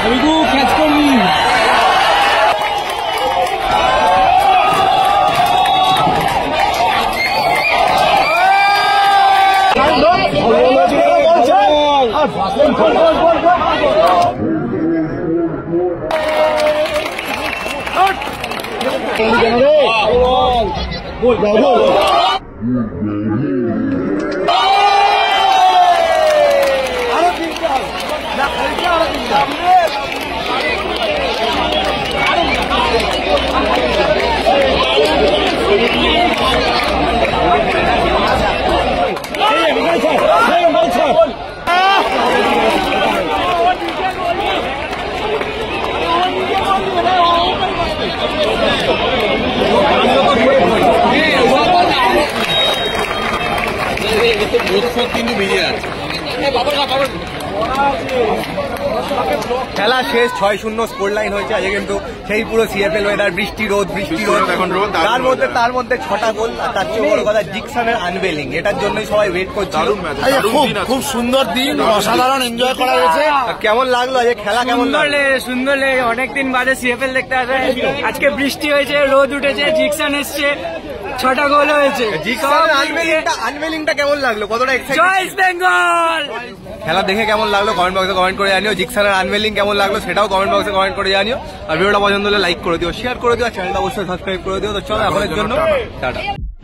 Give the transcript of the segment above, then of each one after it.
খেলা শেষ 6-0 score line হয়েছে আজকে কিন্তু সেই পুরো সিএফএল ওয়েদার বৃষ্টি রোদ এখন রোদ তার মধ্যে 6টা গোল আর তার চেয়ে বড় কথা জিকসনের আনভেলিং এটার জন্যই সবাই ওয়েট করছে। খুব সুন্দর দিন, অসাধারণ এনজয় করা হয়েছে। কেমন লাগলো আজকে খেলা? কেমন সুন্দর লেগে অনেকদিন বাদে সিএফএল দেখতে আসে। আজকে বৃষ্টি হয়েছে, রোদ উঠেছে, জিকসন এসছে, 6টা গোল হয়েছে। আনভেলিংটা কেমন লাগলো? কতটা এক্সাইটেড? জয় ইস্ট বেঙ্গল। খেলা দেখে কেমন লাগলো কমেন্ট বক্সে কমেন্ট করে জানিও। জিকসনের আনভেলিং কেমন লাগলো সেটাও কমেন্ট বক্সে কমেন্ট করে জানিও। আর ভিডিওটা পছন্দ হলে লাইক করে দিও, শেয়ার করে দিও, চ্যানেলটা অবশ্যই সাবস্ক্রাইব করে দিও। তো চলো এখনের জন্য টাটা।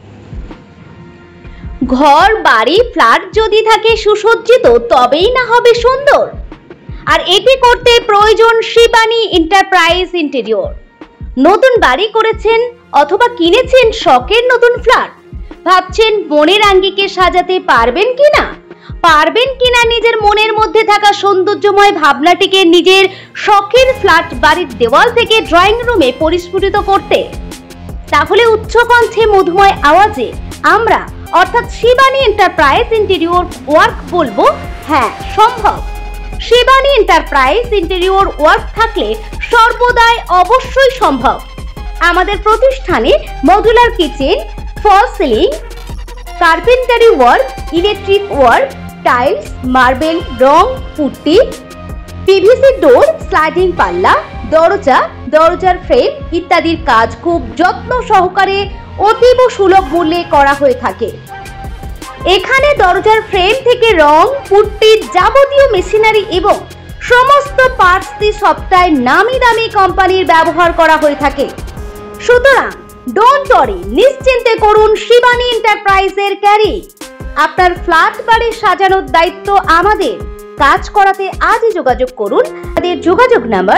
ঘর বাড়ি ফ্ল্যাট যদি থাকে সুসজ্জিত তবেই না হবে সুন্দর। আর এটি করতে প্রয়োজন শিবানী এন্টারপ্রাইজ ইন্টেরিয়র। নতুন বাড়ি করেছেন অথবা কিনেছেন শখের নতুন ফ্ল্যাট, ভাবছেন মনের আঙ্গিকে সাজাতে পারবেন কিনা নিজের মনের মধ্যে থাকা সৌন্দর্যময় ভাবনাটিকে নিজের শখের ফ্ল্যাট বাড়ির দেওয়াল থেকে ড্রয়িং রুমে পরিস্ফুটিত করতে? তাহলে উচ্চকণ্ঠে মধুময় আওয়াজে আমরা অর্থাৎ শিবানী এন্টারপ্রাইজ ইন্টেরিয়র ওয়ার্ক বলবো, হ্যাঁ সম্ভব। শিবানী এন্টারপ্রাইজ ইন্টেরিয়র ওয়ার্ক থাকলে সর্বদাই অবশ্যই সম্ভব। আমাদের প্রতিষ্ঠানে modular kitchen, fall ceiling, carpentry work, electric work, tiles, marble, রং, পুট্টি, পিভিসি ডোর, স্লাইডিং পাল্লা, দরজার ফ্রেম ইত্যাদির কাজ খুব যত্ন সহকারে অতীব সুলভ মূল্যে করা হয়ে থাকে। এখানে দরজার ফ্রেম থেকে রং, পুট্টির যাবতীয় মেশিনারি এবং সমস্ত পার্টসটি সবটাই নামি দামি কোম্পানির ব্যবহার করা হয়ে থাকে। সুতরাং ডোন্ট ওয়ারি, নিশ্চিন্তে করুন শিবানী এন্টারপ্রাইজের ক্যারি। আপনার ফ্ল্যাট বাড়ি সাজানোর দায়িত্ব আমাদের। কাজ করাতে আজই যোগাযোগ করুন। আমাদের যোগাযোগ নাম্বার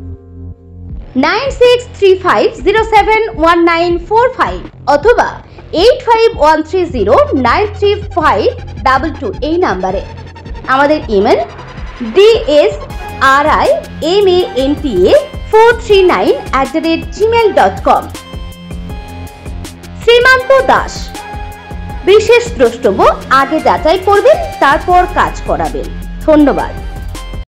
9635071945 অথবা 8513093522 এই নাম্বারে। আমাদের ইমেল dsrimanta439@gmail.com। শ্রীমান্ত দাস, বিশেষ দ্রষ্টব্য, আগে যাচাই করবেন তারপর কাজ করাবেন। ধন্যবাদ।